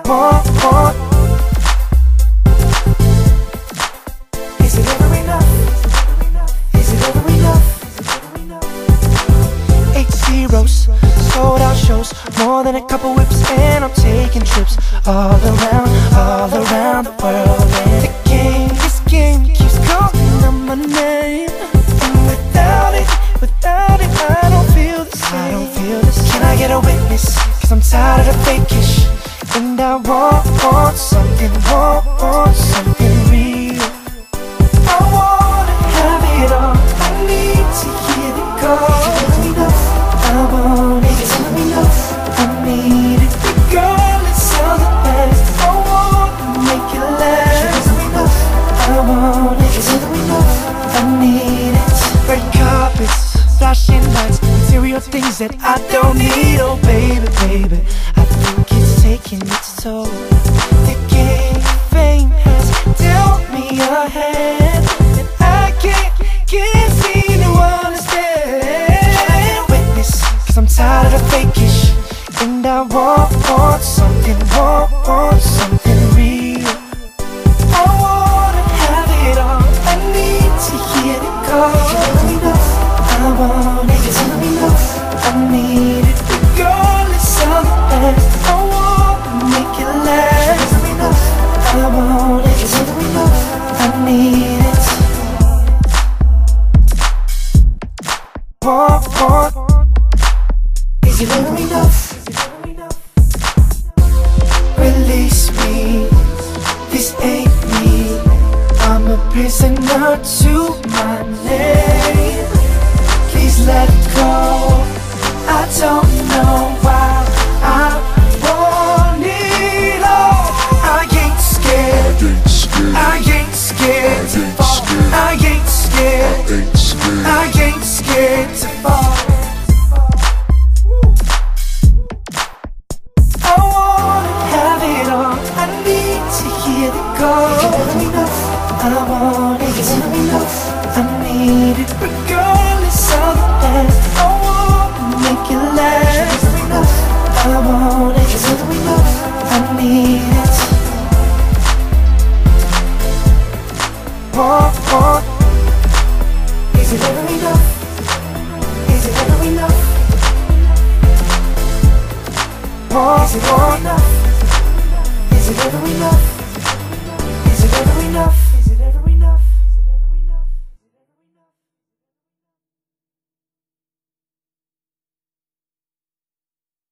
want. Is it ever enough? Is it ever enough? 8 zeros, sold out shows, more than a couple whips, and I'm taking trips all around the world. And this game keeps calling out my name, and without it, I don't feel the same. Can I get a witness? Cause I'm tired of the fakish, and I want something real. I wanna have it all, I need to hear it go. I want it, I need it, regardless of the past. I wanna make it last. I want it, I need it. Red carpets, flashing lights, material things that I don't need. Oh baby, I think it's taking its toll. The game of fame has dealt me a hand, and I can't seem to understand. Witness, cause I'm tired of the fakish, and I want something real. I wanna have it all, I need to hear it go. I want it, I need it, regardless of the past. I wanna make it last. I want it, I need it. Want. Is it ever enough? Release me, this ain't me. I'm a prisoner to my name. Please let go, I don't know why I want it all. I ain't scared to fall. I ain't scared to fall. I wanna have it all, I need to hear it go. I want it, I need it, regardless of the past. I wanna make it last. I want it, I need it. Want. Is it ever enough? Is it ever enough? Want.